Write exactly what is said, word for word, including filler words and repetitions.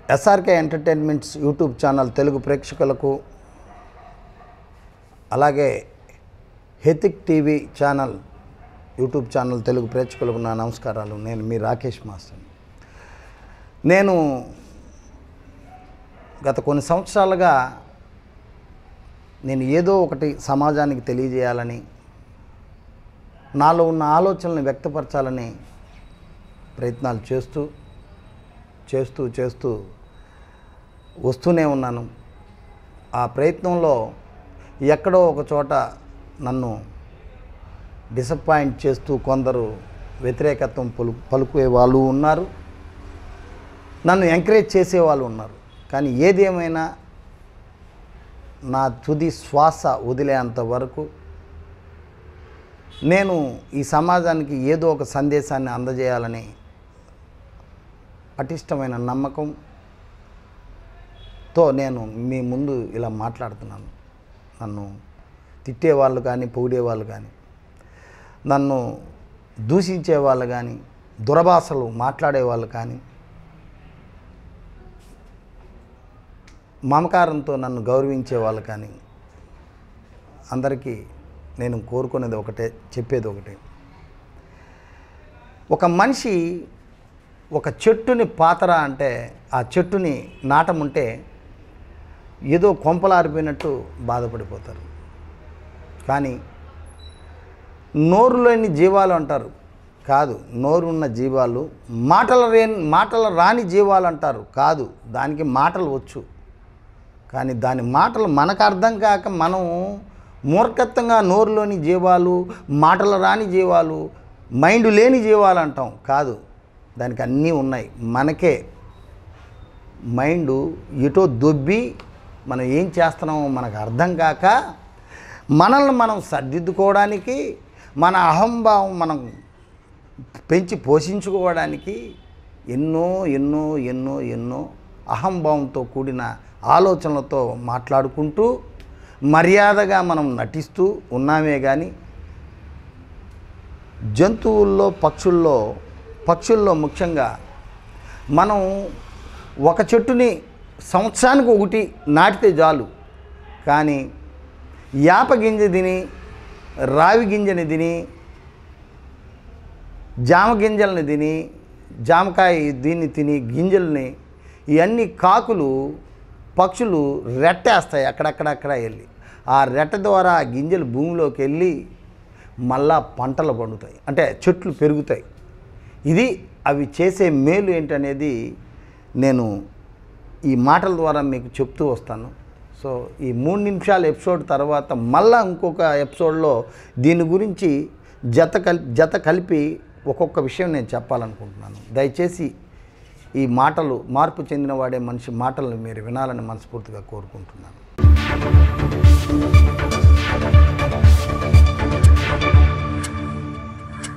S R K entertainments YouTube channel Telugu ప్రేక్షకులకు అలాగే హెతిక్ TV channel YouTube channel Telugu ప్రేక్షకులకు నా నమస్కారాలు. నేను మీ రాకేష్ మాస్టర్. నేను గత కొన్ని సంవత్సరాలుగా నేను ఏదో ఒకటి సమాజానికి తెలియజేయాలని, నాలో ఉన్న ఆలోచనలను వ్యక్తపరచాలని ప్రయత్నాలు చేస్తూ చేస్తూ చేస్తూ వస్తూనే ఉన్నాను. ఆ ప్రయత్నంలో ఎక్కడో ఒక చోట నన్ను డిసప్పాయింట్ చేస్తూ కొందరు వ్యతిరేకత్వం పలు పలుకునే వాళ్ళు ఉన్నారు, నన్ను ఎంకరేజ్ చేసేవాళ్ళు ఉన్నారు. కానీ ఏదేమైనా నా తుది శ్వాస వదిలేంత వరకు నేను ఈ సమాజానికి ఏదో ఒక సందేశాన్ని అందజేయాలని పటిష్టమైన నమ్మకంతో నేను మీ ముందు ఇలా మాట్లాడుతున్నాను. నన్ను తిట్టేవాళ్ళు కానీ, పొగిడేవాళ్ళు కానీ, నన్ను దూషించేవాళ్ళు కానీ, దురభాషలు మాట్లాడేవాళ్ళు కానీ, మమకారంతో నన్ను గౌరవించేవాళ్ళు కానీ, అందరికీ నేను కోరుకునేది ఒకటే, చెప్పేది ఒకటే. ఒక మనిషి ఒక చెట్టుని పాతరా అంటే ఆ చెట్టుని నాటముంటే ఏదో కొంపలారిపోయినట్టు బాధపడిపోతారు. కానీ నోరులేని జీవాలు అంటారు, కాదు, నోరున్న జీవాలు. మాటల రే మాటల రాని జీవాలు అంటారు, కాదు, దానికి మాటలు వచ్చు. కానీ దాని మాటలు మనకు అర్థం కాక మనం మూర్ఖత్వంగా నోరులోని జీవాలు, మాటలు రాని జీవాలు, మైండ్ లేని జీవాలు అంటాం. కాదు, దానికి అన్నీ ఉన్నాయి. మనకే మైండు ఎటో దొబ్బి మనం ఏం చేస్తున్నామో మనకు అర్థం కాక మనల్ని మనం సర్దిద్దుకోవడానికి, మన అహంభావం మనం పెంచి పోషించుకోవడానికి ఎన్నో ఎన్నో ఎన్నో ఎన్నో అహంభావంతో కూడిన ఆలోచనలతో మాట్లాడుకుంటూ మర్యాదగా మనం నటిస్తూ ఉన్నామే. కానీ జంతువుల్లో, పక్షుల్లో పక్షుల్లో ముఖ్యంగా మనం ఒక చెట్టుని సంవత్సరానికి ఒకటి నాటితే చాలు, కానీ యాప గింజ తిని, రావి గింజని తిని, జామ గింజల్ని తిని, జామకాయ దీన్ని తిని గింజల్ని ఇవన్నీ కాకులు, పక్షులు రెట్టేస్తాయి అక్కడక్కడక్కడ వెళ్ళి. ఆ రెట్ట ద్వారా ఆ గింజలు భూమిలోకి వెళ్ళి మళ్ళా పంటలు పండుతాయి, అంటే చెట్లు పెరుగుతాయి. ఇది అవి చేసే మేలు ఏంటనేది నేను ఈ మాటల ద్వారా మీకు చెప్తూ వస్తాను. సో ఈ మూడు నిమిషాల ఎపిసోడ్ తర్వాత మళ్ళా ఇంకొక ఎపిసోడ్లో దీని గురించి జత కలి జత కలిపి ఒక్కొక్క విషయం నేను చెప్పాలనుకుంటున్నాను. దయచేసి ఈ మాటలు, మార్పు చెందిన వాడే మనిషి మాటలను మీరు వినాలని మనస్ఫూర్తిగా కోరుకుంటున్నాను.